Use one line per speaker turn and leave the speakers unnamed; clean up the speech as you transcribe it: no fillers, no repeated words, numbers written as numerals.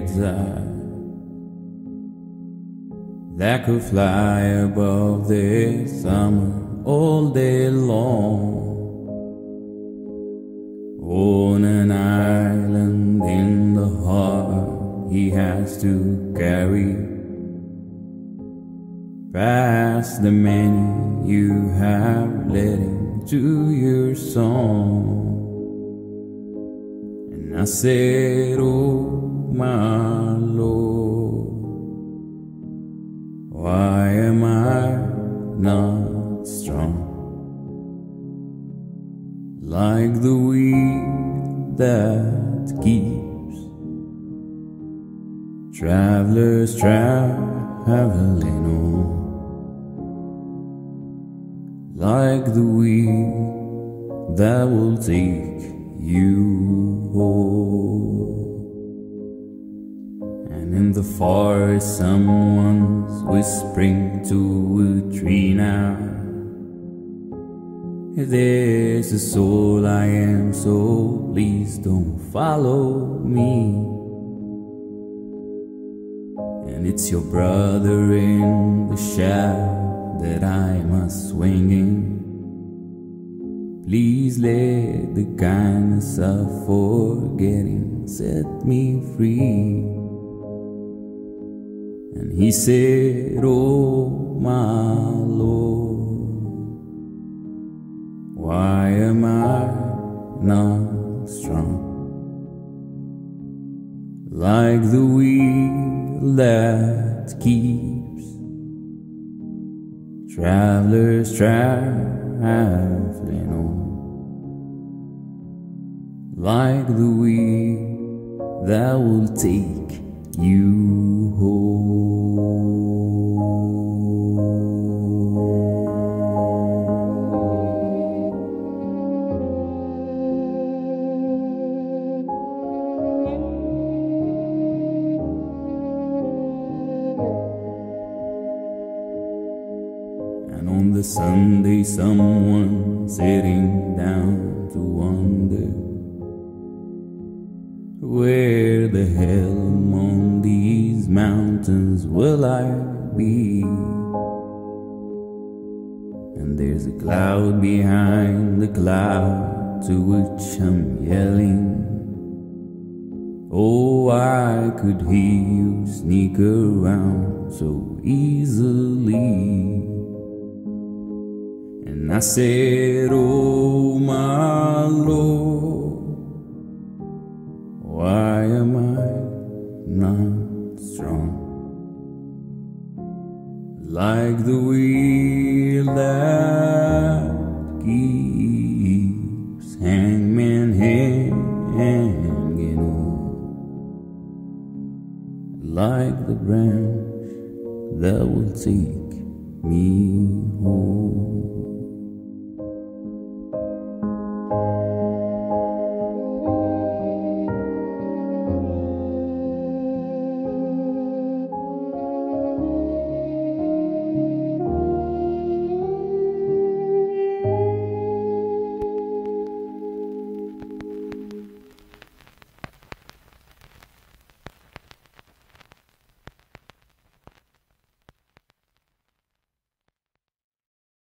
bird's eye that could fly above the summer all day long. On an island in the heart he has to carry, past the many you have led into your song. And I said, oh my Lord, why am I not strong like the weed that keeps travelers traveling on, like the weed that will take you home. And in the forest someone's whispering to a tree now, there's a soul I am, so please don't follow me. And it's your brother in the shadow that I must swing in. Please let the kindness of forgetting set me free. And he said, oh my Lord, why am I not strong like the wheel that keeps travelers traveling on, like the wheel that will take you home. And on the Sunday someone sitting down to wonder, where the hell among these mountains will I be? And there's a cloud behind the cloud to which I'm yelling, oh, I could hear you sneak around so easily. And I said, oh my Lord, why am I not strong like the wheel that keeps hangman hanging on, like the branch that will take me home?